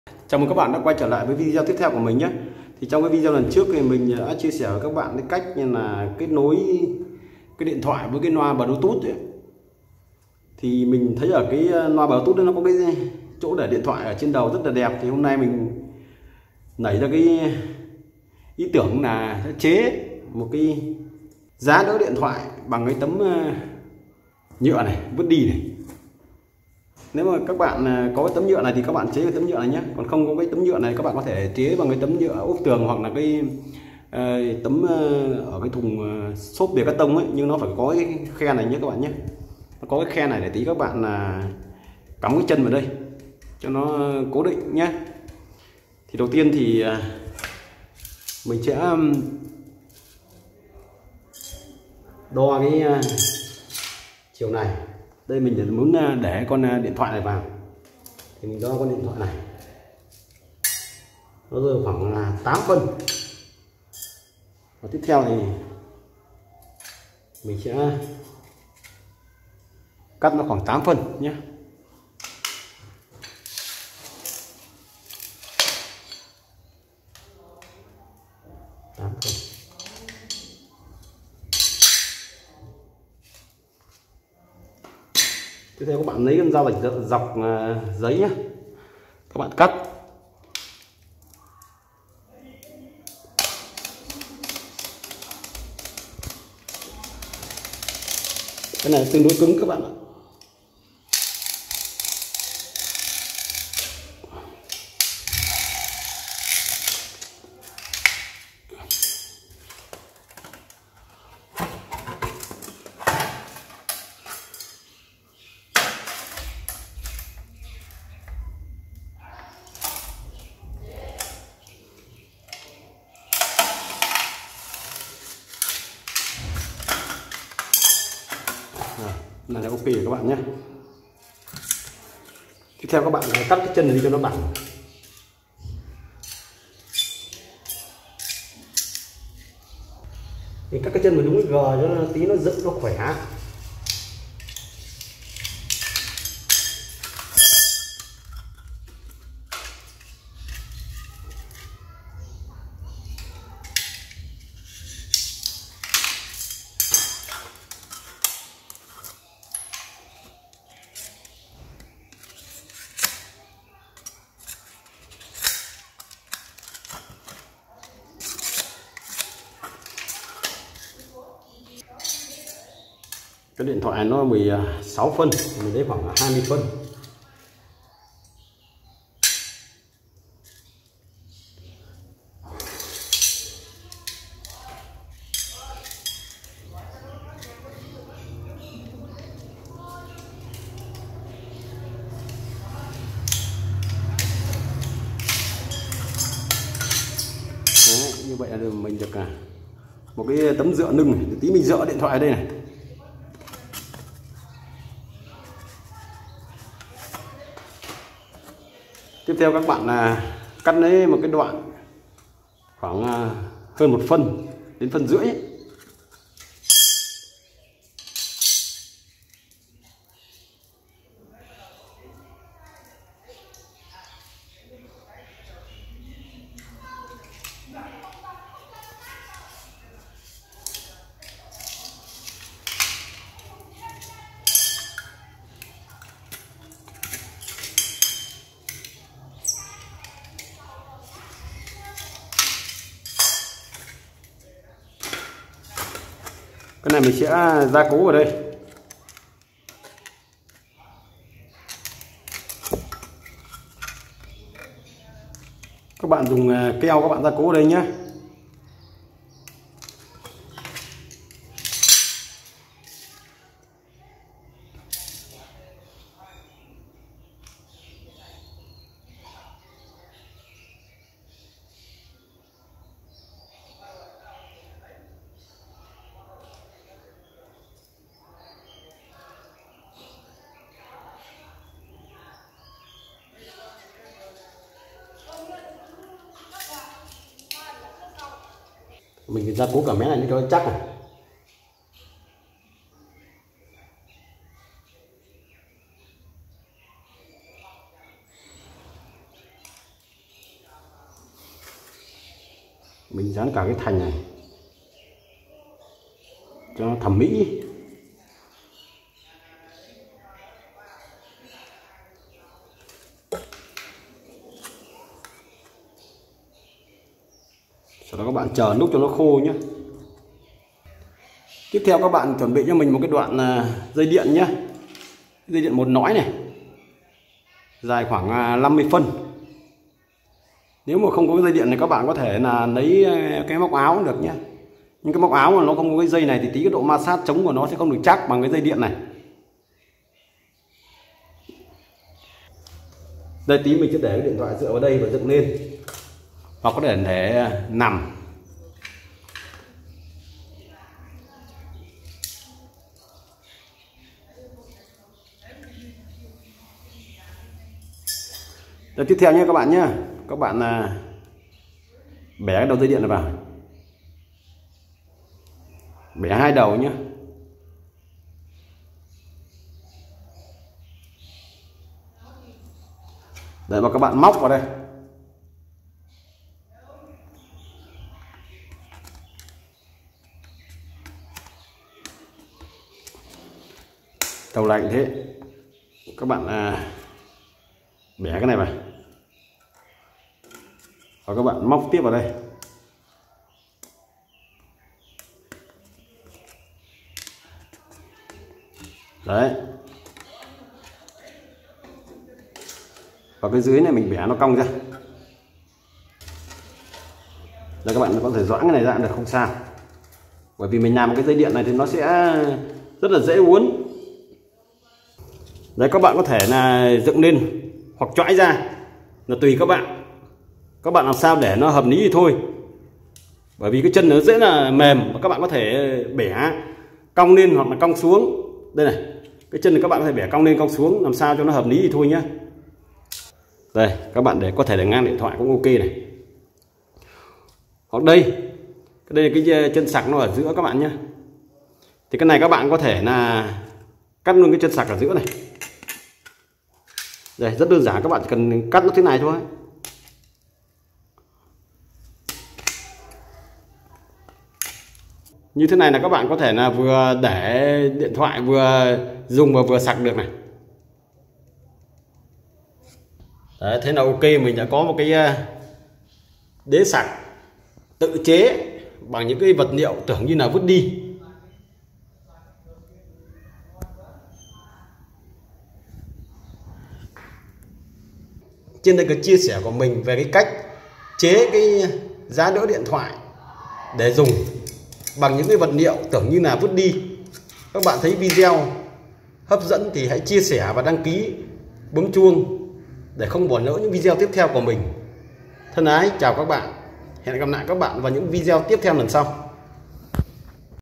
Chào mừng các bạn đã quay trở lại với video tiếp theo của mình nhé. Thì trong cái video lần trước thì mình đã chia sẻ với các bạn cái cách như là kết nối cái điện thoại với cái loa Bluetooth ấy. Thì mình thấy ở cái loa Bluetooth nó có cái chỗ để điện thoại ở trên đầu rất là đẹp. Thì hôm nay mình nảy ra cái ý tưởng là sẽ chế một cái giá đỡ điện thoại bằng cái tấm nhựa này vứt đi này. Nếu mà các bạn có cái tấm nhựa này thì các bạn chế cái tấm nhựa này nhé, còn không có cái tấm nhựa này các bạn có thể chế bằng cái tấm nhựa ốp tường hoặc là cái tấm ở cái thùng xốp bìa cắt tông ấy, nhưng nó phải có cái khe này nhé các bạn nhé. Nó có cái khe này để tí các bạn cắm cái chân vào đây cho nó cố định nhé. Thì đầu tiên thì mình sẽ đo cái chiều này. Đây mình muốn để con điện thoại này vào thì mình đo con điện thoại này, nó rơi khoảng 8 phân. Và tiếp theo thì mình sẽ cắt nó khoảng 8 phân nhé. Tiếp theo các bạn lấy con dao rạch dọc giấy nhé, các bạn cắt. Cái này tương đối cứng các bạn ạ. Này là ok các bạn nhé. Tiếp theo các bạn cắt cái chân này đi cho nó bằng. Thì cắt cái chân vào đúng cái gờ cho nó tí nó dựng nó khỏe. Cái điện thoại nó 16 phân, mình lấy khoảng 20 phân. Đấy, như vậy là mình được một cái tấm dựa lưng này. Tí mình dựa điện thoại ở đây này. Tiếp theo các bạn cắt lấy một cái đoạn khoảng hơn 1 phân đến phân rưỡi ấy. Cái này mình sẽ gia cố ở đây. Các bạn dùng keo các bạn gia cố ở đây nhé. Mình gia cố cả mé này cho nó chắc này. Mình dán cả cái thành này cho nó thẩm mỹ. Sau đó các bạn chờ lúc cho nó khô nhé. Tiếp theo các bạn chuẩn bị cho mình một cái đoạn dây điện nhé. Dây điện một nõi này, dài khoảng 50 phân. Nếu mà không có cái dây điện này các bạn có thể là lấy cái móc áo cũng được nhé. Nhưng cái móc áo mà nó không có cái dây này thì tí cái độ ma sát chống của nó sẽ không được chắc bằng cái dây điện này. Đây tí mình sẽ để cái điện thoại dựa vào đây và dựng lên, hoặc có thể để nằm. Rồi tiếp theo nhé các bạn nhé, các bạn bẻ cái đầu dây điện này vào, bẻ hai đầu nhé. Để mà các bạn móc vào đây. Đầu lạnh thế, các bạn bẻ cái này vào và các bạn móc tiếp vào đây. Đấy. Và cái dưới này mình bẻ nó cong ra. Đây các bạn có thể doãn cái này ra được không sao. Bởi vì mình làm một cái dây điện này thì nó sẽ rất là dễ uốn. Đấy, các bạn có thể là dựng lên hoặc chõi ra là tùy các bạn. Các bạn làm sao để nó hợp lý thì thôi. Bởi vì cái chân nó dễ là mềm và các bạn có thể bẻ cong lên hoặc là cong xuống. Đây này, cái chân này các bạn có thể bẻ cong lên cong xuống làm sao cho nó hợp lý thì thôi nhé. Đây, các bạn có thể để ngang điện thoại cũng ok này. Hoặc đây là cái chân sạc nó ở giữa các bạn nhé. Thì cái này các bạn có thể là cắt luôn cái chân sạc ở giữa này. Đây, rất đơn giản, các bạn chỉ cần cắt nó thế này thôi. Như thế này là các bạn có thể là vừa để điện thoại vừa dùng và vừa sạc được này. Đấy, thế là ok, mình đã có một cái đế sạc tự chế bằng những cái vật liệu tưởng như là vứt đi. Trên đây cái chia sẻ của mình về cái cách chế cái giá đỡ điện thoại để dùng bằng những cái vật liệu tưởng như là vứt đi. Các bạn thấy video hấp dẫn thì hãy chia sẻ và đăng ký, bấm chuông để không bỏ lỡ những video tiếp theo của mình. Thân ái chào các bạn. Hẹn gặp lại các bạn vào những video tiếp theo lần sau.